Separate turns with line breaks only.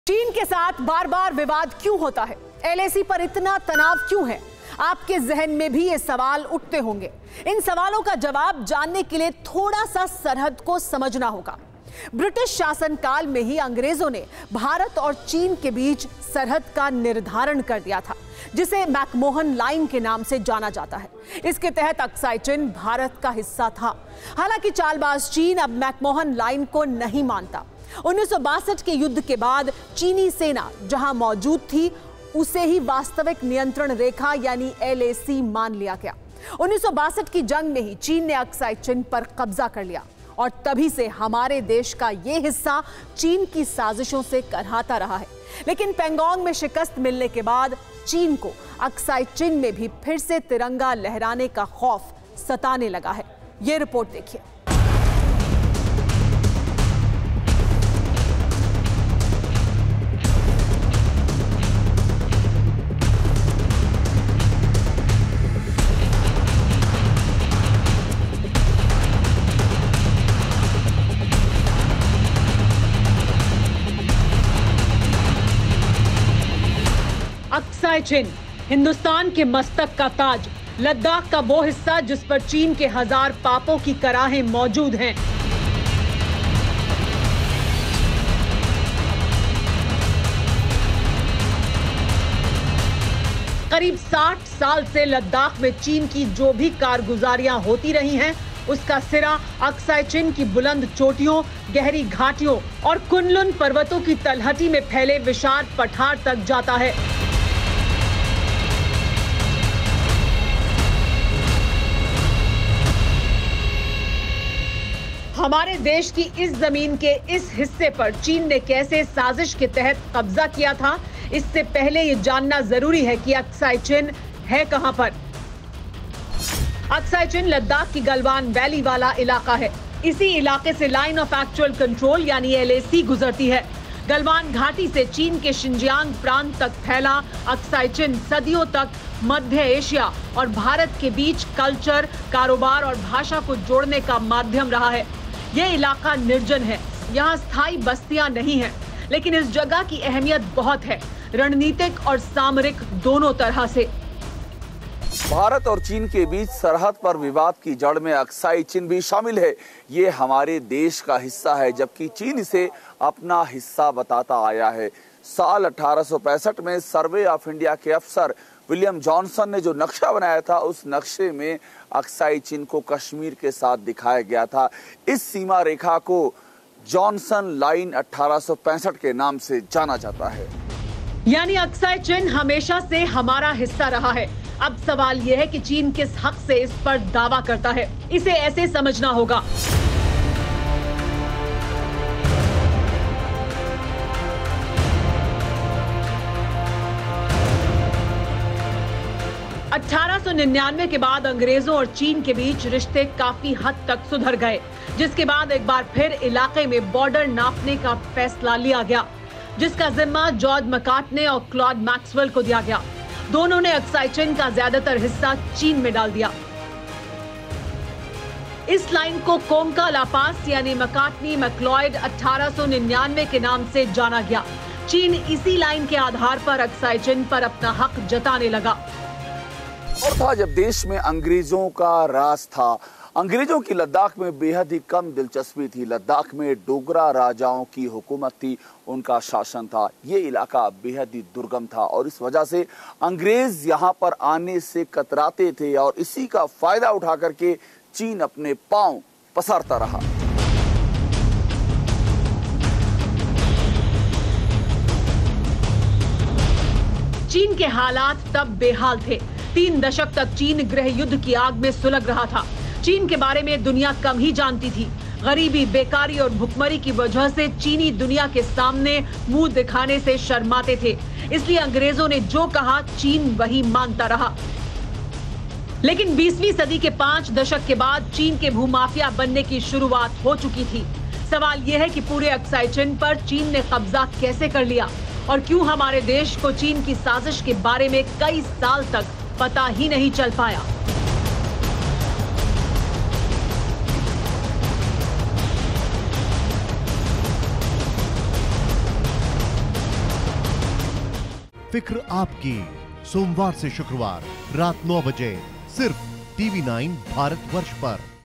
चीन के साथ बार बार विवाद क्यों होता है? एलएसी पर इतना तनाव क्यों है? आपके जहन में भी ये सवाल उठते होंगे। इन सवालों का जवाब जानने के लिए थोड़ा सा सरहद को समझना होगा। ब्रिटिश शासनकाल में ही अंग्रेजों ने भारत और चीन के बीच सरहद का निर्धारण कर दिया था, जिसे मैकमोहन लाइन के नाम से जाना जाता है। इसके तहत अक्साई चिन भारत का हिस्सा था। हालांकि चालबाज चीन अब मैकमोहन लाइन को नहीं मानता। 1962 के युद्ध के बाद चीनी सेना जहां मौजूद थी, उसे ही वास्तविक नियंत्रण रेखा यानी एलएसी मान लिया गया। 1962 की जंग में ही चीन ने अक्साई चिन पर कब्जा कर लिया और तभी से हमारे देश का यह हिस्सा चीन की साजिशों से करहाता रहा है। लेकिन पेंगोंग में शिकस्त मिलने के बाद चीन को अक्साई चिन में भी फिर से तिरंगा लहराने का खौफ सताने लगा है। यह रिपोर्ट देखिए। अक्साई चिन हिंदुस्तान के मस्तक का ताज, लद्दाख का वो हिस्सा जिस पर चीन के 1000 पापों की कराहें मौजूद हैं। करीब 60 साल से लद्दाख में चीन की जो भी कारगुजारियां होती रही हैं, उसका सिरा अक्साई चिन की बुलंद चोटियों, गहरी घाटियों और कुनलुन पर्वतों की तलहटी में फैले विशाल पठार तक जाता है। हमारे देश की इस जमीन के इस हिस्से पर चीन ने कैसे साजिश के तहत कब्जा किया था, इससे पहले ये जानना जरूरी है कि अक्साई चिन है कहां पर। अक्साई चिन लद्दाख की गलवान वैली वाला इलाका है। इसी इलाके से लाइन ऑफ एक्चुअल कंट्रोल यानी एलएसी गुजरती है। गलवान घाटी से चीन के शिनजियांग प्रांत तक फैला अक्साई चिन सदियों तक मध्य एशिया और भारत के बीच कल्चर, कारोबार और भाषा को जोड़ने का माध्यम रहा है। यह इलाका निर्जन है, यहाँ स्थायी बस्तियां नहीं हैं, लेकिन इस जगह की अहमियत बहुत है, रणनीतिक और सामरिक दोनों तरह से।
भारत और चीन के बीच सरहद पर विवाद की जड़ में अक्साई चिन भी शामिल है। ये हमारे देश का हिस्सा है, जबकि चीन इसे अपना हिस्सा बताता आया है। साल 1865 में सर्वे ऑफ इंडिया के अफसर विलियम जॉनसन ने जो नक्शा बनाया था, उस नक्शे में अक्साई चिन को कश्मीर के साथ दिखाया गया था। इस सीमा रेखा को जॉनसन लाइन 1865 के नाम से जाना जाता है।
यानी अक्साई चिन हमेशा से हमारा हिस्सा रहा है। अब सवाल यह है कि चीन किस हक से इस पर दावा करता है। इसे ऐसे समझना होगा। अठारह 1899 के बाद अंग्रेजों और चीन के बीच रिश्ते काफी हद तक सुधर गए, जिसके बाद एक बार फिर इलाके में बॉर्डर नापने का फैसला लिया गया, जिसका जिम्मा जॉर्ज मकार्टने और क्लॉड मैक्सवेल को दिया गया। दोनों ने अक्साई चिन का ज्यादातर हिस्सा चीन में डाल दिया। इस लाइन को कोंका ला पास यानी मकार्टनी मैक्लॉयड 1899 के नाम से जाना गया। चीन इसी लाइन के आधार पर अक्साई चिन पर अपना हक जताने लगा।
और था जब देश में अंग्रेजों का राज था। अंग्रेजों की लद्दाख में बेहद ही कम दिलचस्पी थी। लद्दाख में डोगरा राजाओं की हुकूमत थी, उनका शासन था। ये इलाका बेहद ही दुर्गम था और इस वजह से अंग्रेज यहाँ पर आने से कतराते थे और इसी का फायदा उठा करके चीन अपने पांव पसारता रहा।
चीन के हालात तब बेहाल थे। 3 दशक तक चीन गृह युद्ध की आग में सुलग रहा था। चीन के बारे में दुनिया कम ही जानती थी। गरीबी, बेकारी और भुखमरी की वजह से चीनी दुनिया के सामने मुंह दिखाने से शर्माते थे। इसलिए अंग्रेजों ने जो कहा, चीन वही मानता रहा। लेकिन 20वीं सदी के 5 दशक के बाद चीन के भूमाफिया बनने की शुरुआत हो चुकी थी। सवाल यह है कि पूरे अक्साई चिन पर चीन ने कब्जा कैसे कर लिया और क्यों हमारे देश को चीन की साजिश के बारे में कई साल तक पता ही नहीं चल पाया।
फिक्र आपकी, सोमवार से शुक्रवार रात 9 बजे सिर्फ TV9 भारतवर्ष पर।